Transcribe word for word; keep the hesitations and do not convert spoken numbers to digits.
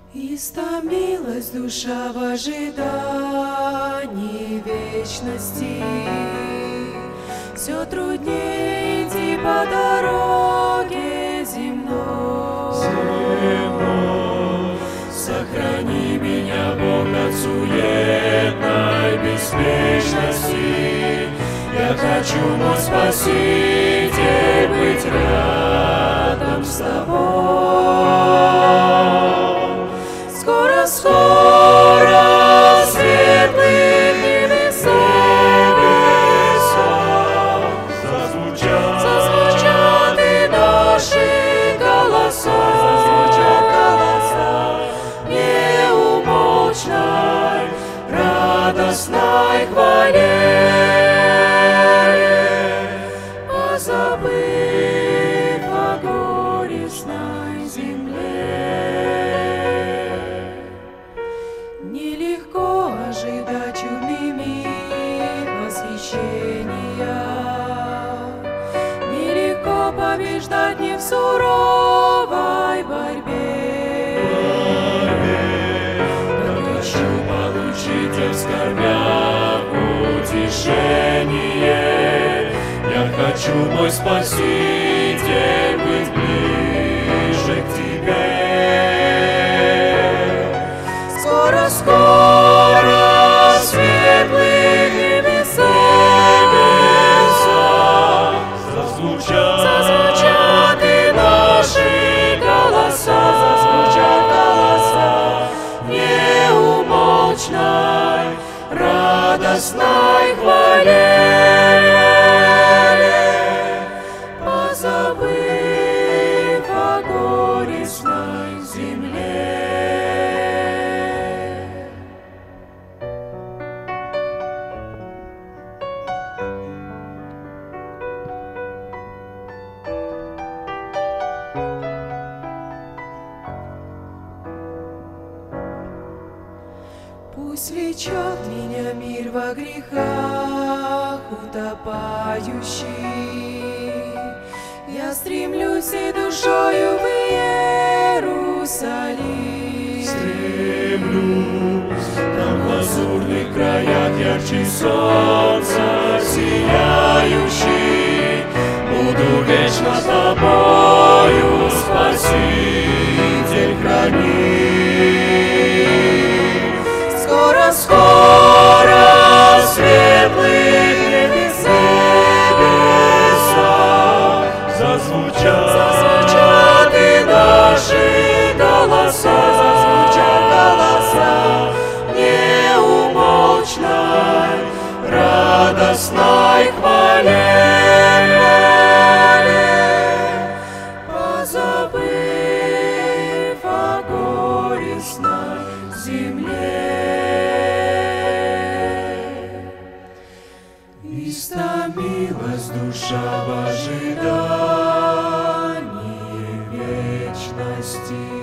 Истомилась душа в ожидании вечности. Все труднее идти по дороге земной. Земной. Сохрани меня, Бог, от суетной беспечности. Я хочу, мой Спаситель, быть рядом с Тобой. Скоро, скоро светлые небеса зазвучат, зазвучат и наши голоса, зазвучат голоса неумолчной радостной хвале, позабыв о горестной земле. Нелегко ожидать чудный мир восхищения, нелегко побеждать не в суровой борьбе. Я хочу получить в скорбях утешение. Я хочу, мой Спаситель, быть ближе к Тебе. Скоро, скоро светлые небеса зазвучат, зазвучат и наши голоса, зазвучат голоса неумолчной радостной хвале, позабыв о горестной земле. Пусть влечет меня мир во грехах утопающий, я стремлюсь и душою в Иерусалим. стремлюсь, там в лазурных краях ярче солнца сияющий, буду вечно Тобою, Спаситель, храни. Скоро, скоро светлые небеса зазвучат, зазвучат и наши голоса, зазвучат голоса неумолчной радостной хвале, позабыв о горестной земле. Истомилась душа в ожидании вечности.